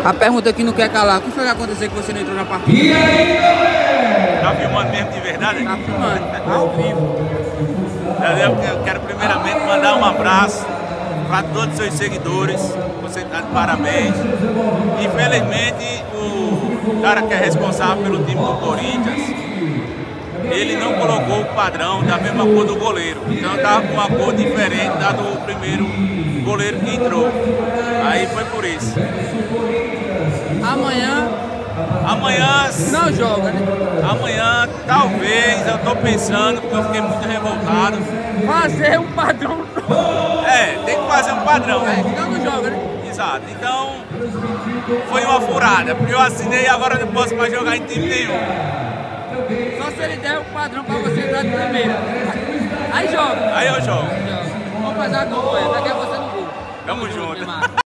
A pergunta que não quer calar, o que foi que aconteceu que você não entrou na partida? Tá filmando mesmo de verdade? Tá filmando, ao vivo. Eu quero primeiramente mandar um abraço para todos os seus seguidores. Você está de parabéns. Infelizmente, o cara que é responsável pelo time do Corinthians, ele não colocou o padrão da mesma cor do goleiro. Então estava com uma cor diferente da do primeiro goleiro que entrou. Aí foi por isso. Amanhã Não joga, né? Amanhã talvez, eu tô pensando, porque eu fiquei muito revoltado. Fazer um padrão. Tem que fazer um padrão. Então não joga, né? Exato. Então foi uma furada, porque eu assinei e agora não posso mais jogar em time nenhum. Só se ele der o padrão pra você entrar de primeira. Aí joga. Aí eu jogo. Vamos fazer uma campanha, daqui a você no gol. Tamo junto.